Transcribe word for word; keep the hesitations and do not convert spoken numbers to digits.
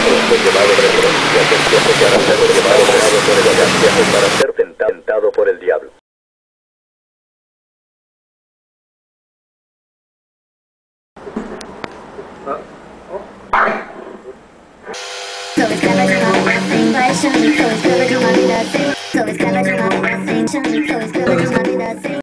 fue llevado referencia aquel tiempo para ser llevado preso por el diablo, para ser tentado por el diablo. So it's gonna do my thing, but it shouldn't be. So it's gonna do my thing. So it's gonna do my thing, shouldn't be. So it's gonna do my